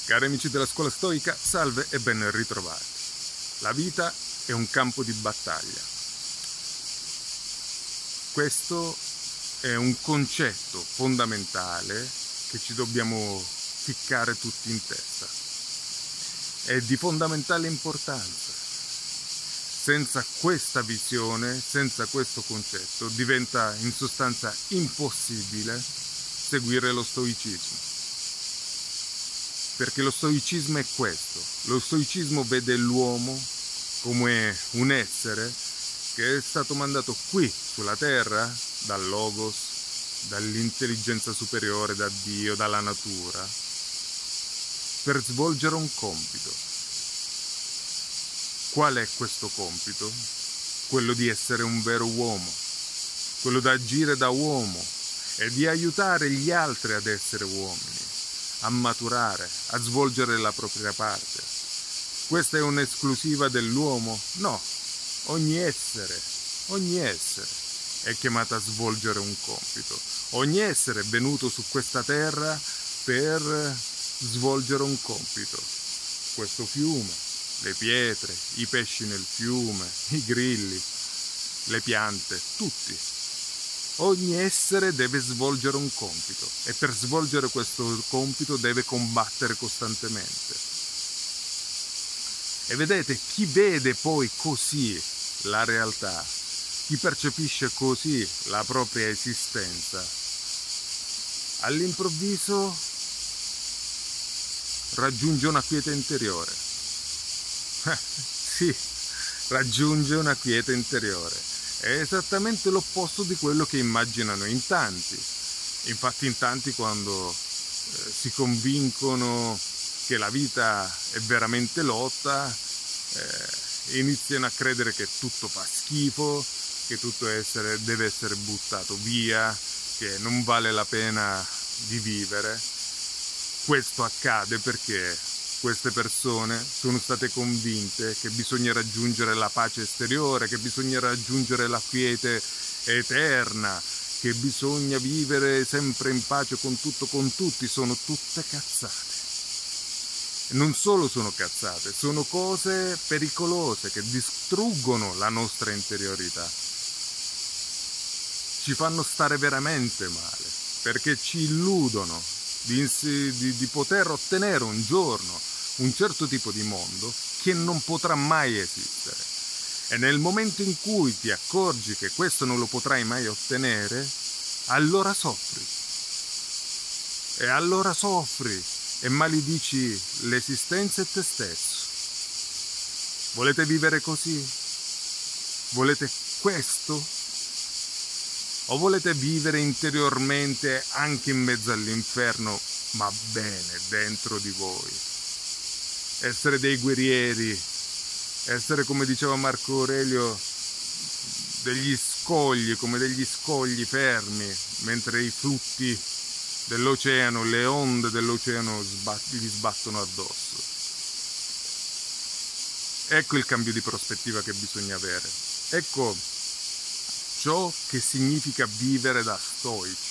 Cari amici della scuola stoica, salve e ben ritrovati. La vita è un campo di battaglia. Questo è un concetto fondamentale che ci dobbiamo ficcare tutti in testa. È di fondamentale importanza. Senza questa visione, senza questo concetto, diventa in sostanza impossibile seguire lo stoicismo. Perché lo stoicismo è questo. Lo stoicismo vede l'uomo come un essere che è stato mandato qui sulla terra dal Logos, dall'intelligenza superiore, da Dio, dalla natura, per svolgere un compito. Qual è questo compito? Quello di essere un vero uomo, quello di agire da uomo e di aiutare gli altri ad essere uomini, a maturare, a svolgere la propria parte. Questa è un'esclusiva dell'uomo? No, ogni essere è chiamato a svolgere un compito. Ogni essere è venuto su questa terra per svolgere un compito. Questo fiume, le pietre, i pesci nel fiume, i grilli, le piante, tutti. Ogni essere deve svolgere un compito e per svolgere questo compito deve combattere costantemente. E vedete, chi vede poi così la realtà, chi percepisce così la propria esistenza, all'improvviso raggiunge una quiete interiore. Sì, raggiunge una quiete interiore. È esattamente l'opposto di quello che immaginano in tanti. Infatti in tanti quando si convincono che la vita è veramente lotta, iniziano a credere che tutto fa schifo, che tutto deve essere buttato via, che non vale la pena di vivere. Questo accade perché queste persone sono state convinte che bisogna raggiungere la pace esteriore, che bisogna raggiungere la quiete eterna, che bisogna vivere sempre in pace con tutto, con tutti. Sono tutte cazzate. E non solo sono cazzate, sono cose pericolose che distruggono la nostra interiorità. Ci fanno stare veramente male, perché ci illudono di poter ottenere un giorno un certo tipo di mondo che non potrà mai esistere. E nel momento in cui ti accorgi che questo non lo potrai mai ottenere, allora soffri. E allora soffri e maledici l'esistenza e te stesso. Volete vivere così? Volete questo? O volete vivere interiormente anche in mezzo all'inferno, ma bene, dentro di voi? Essere dei guerrieri, essere, come diceva Marco Aurelio, degli scogli, come degli scogli fermi, mentre i flutti dell'oceano, le onde dell'oceano vi sbattono addosso. Ecco il cambio di prospettiva che bisogna avere. Ecco ciò che significa vivere da stoici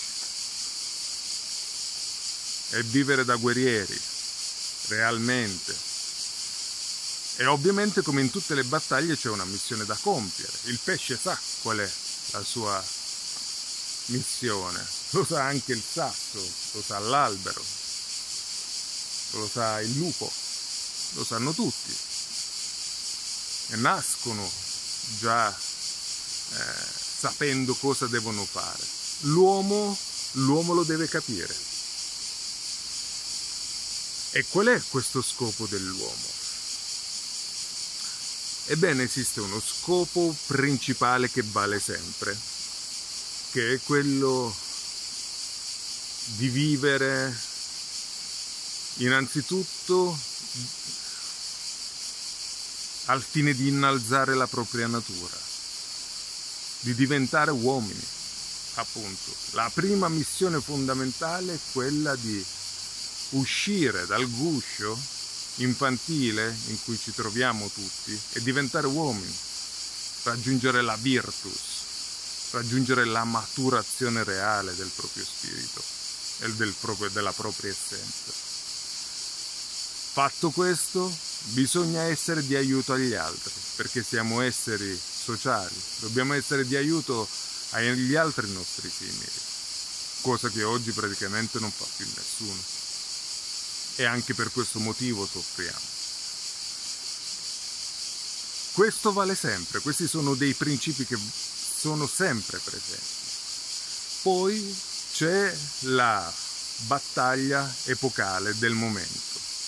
e vivere da guerrieri, realmente. E ovviamente, come in tutte le battaglie, c'è una missione da compiere. Il pesce sa qual è la sua missione, lo sa anche il sasso, lo sa l'albero, lo sa il lupo, lo sanno tutti. E nascono già sapendo cosa devono fare. L'uomo lo deve capire. E qual è questo scopo dell'uomo? Ebbene, esiste uno scopo principale che vale sempre, che è quello di vivere innanzitutto al fine di innalzare la propria natura, di diventare uomini, appunto. La prima missione fondamentale è quella di uscire dal guscio infantile in cui ci troviamo tutti e diventare uomini, raggiungere la virtus, raggiungere la maturazione reale del proprio spirito e della propria essenza. Fatto questo, bisogna essere di aiuto agli altri, perché siamo esseri sociali, dobbiamo essere di aiuto agli altri nostri simili, cosa che oggi praticamente non fa più nessuno. E anche per questo motivo soffriamo. Questo vale sempre, questi sono dei principi che sono sempre presenti. Poi c'è la battaglia epocale del momento.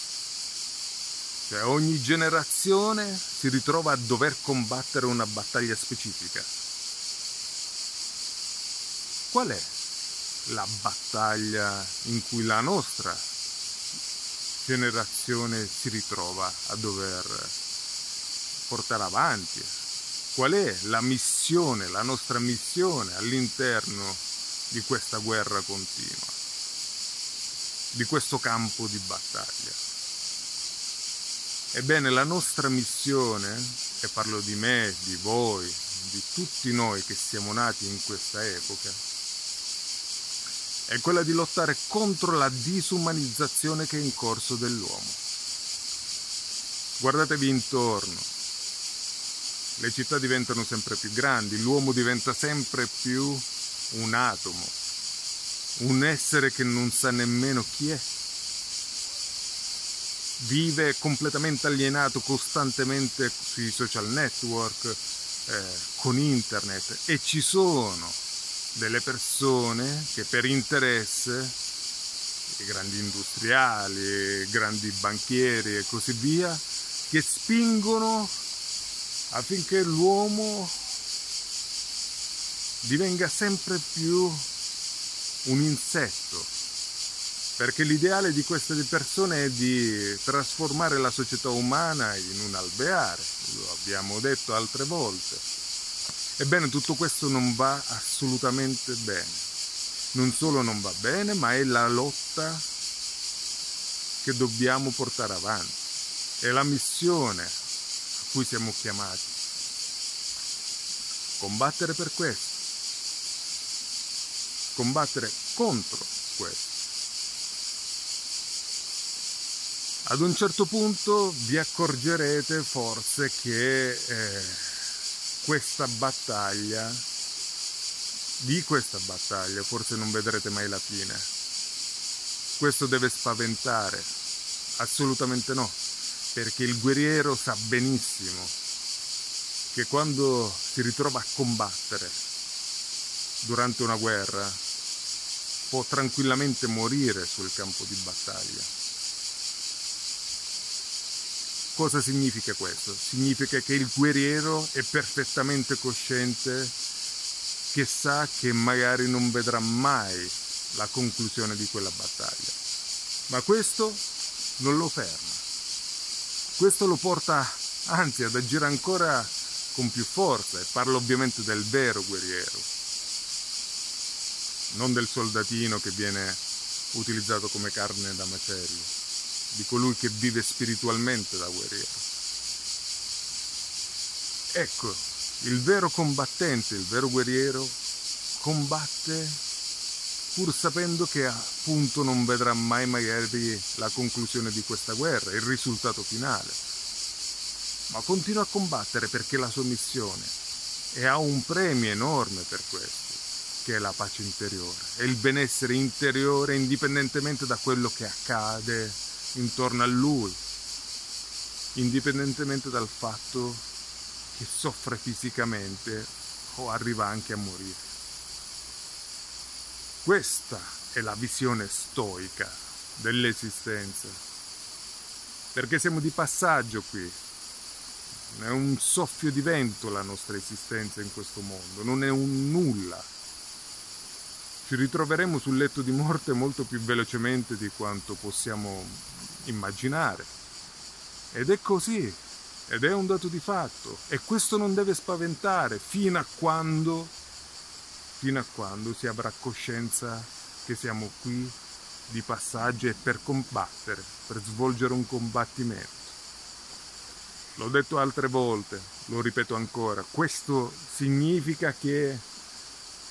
Cioè ogni generazione si ritrova a dover combattere una battaglia specifica. Qual è la battaglia in cui la nostra generazione si ritrova a dover portare avanti? Qual è la missione, la nostra missione all'interno di questa guerra continua, di questo campo di battaglia? Ebbene, la nostra missione, e parlo di me, di voi, di tutti noi che siamo nati in questa epoca, è quella di lottare contro la disumanizzazione che è in corso dell'uomo. Guardatevi intorno, le città diventano sempre più grandi, l'uomo diventa sempre più un atomo, un essere che non sa nemmeno chi è. Vive completamente alienato costantemente sui social network, con internet, e ci sono delle persone che per interesse, i grandi industriali, i grandi banchieri e così via, che spingono affinché l'uomo divenga sempre più un insetto. Perché l'ideale di queste persone è di trasformare la società umana in un alveare, lo abbiamo detto altre volte. Ebbene, tutto questo non va assolutamente bene. Non solo non va bene, ma è la lotta che dobbiamo portare avanti. È la missione a cui siamo chiamati. Combattere per questo. Combattere contro questo. Ad un certo punto vi accorgerete forse che di questa battaglia forse non vedrete mai la fine. Questo deve spaventare, assolutamente no, perché il guerriero sa benissimo che quando si ritrova a combattere durante una guerra può tranquillamente morire sul campo di battaglia. Cosa significa questo? Significa che il guerriero è perfettamente cosciente che sa che magari non vedrà mai la conclusione di quella battaglia. Ma questo non lo ferma. Questo lo porta anzi ad agire ancora con più forza, e parlo ovviamente del vero guerriero, non del soldatino che viene utilizzato come carne da macello, di colui che vive spiritualmente da guerriero. Ecco, il vero combattente, il vero guerriero combatte pur sapendo che appunto non vedrà mai magari la conclusione di questa guerra, il risultato finale, ma continua a combattere perché è la sua missione e ha un premio enorme per questo, che è la pace interiore, è il benessere interiore indipendentemente da quello che accade intorno a lui, indipendentemente dal fatto che soffre fisicamente o arriva anche a morire. Questa è la visione stoica dell'esistenza, perché siamo di passaggio qui, è un soffio di vento la nostra esistenza in questo mondo, non è un nulla. Ci ritroveremo sul letto di morte molto più velocemente di quanto possiamo immaginare. Ed è così, ed è un dato di fatto. E questo non deve spaventare fino a quando si avrà coscienza che siamo qui di passaggio e per combattere, per svolgere un combattimento. L'ho detto altre volte, lo ripeto ancora, questo significa che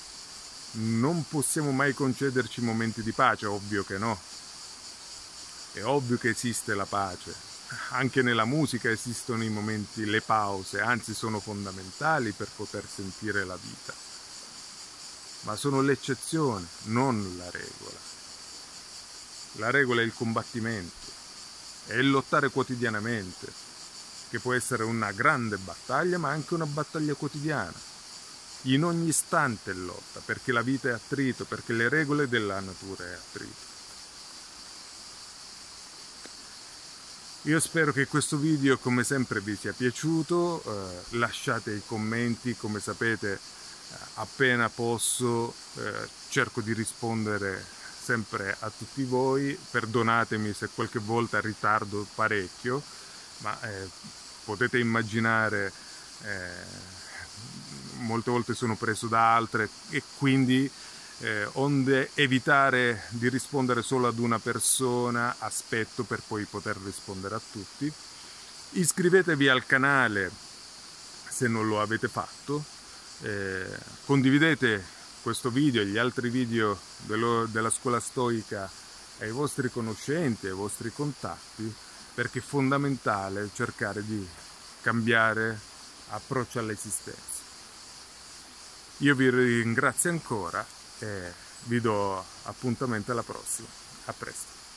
non possiamo mai concederci momenti di pace, ovvio che no. È ovvio che esiste la pace, anche nella musica esistono i momenti, le pause, anzi sono fondamentali per poter sentire la vita, ma sono l'eccezione, non la regola. La regola è il combattimento, è il lottare quotidianamente, che può essere una grande battaglia, ma anche una battaglia quotidiana. In ogni istante è lotta, perché la vita è attrito, perché le regole della natura è attrito. Io spero che questo video, come sempre, vi sia piaciuto. Lasciate i commenti, come sapete, appena posso cerco di rispondere sempre a tutti voi. Perdonatemi se qualche volta ritardo parecchio, ma potete immaginare, molte volte sono preso da altre e quindi onde evitare di rispondere solo ad una persona, aspetto per poi poter rispondere a tutti. Iscrivetevi al canale se non lo avete fatto, condividete questo video e gli altri video della scuola stoica ai vostri conoscenti, ai vostri contatti, perché è fondamentale cercare di cambiare approccio all'esistenza. Io vi ringrazio ancora e vi do appuntamento alla prossima. A presto.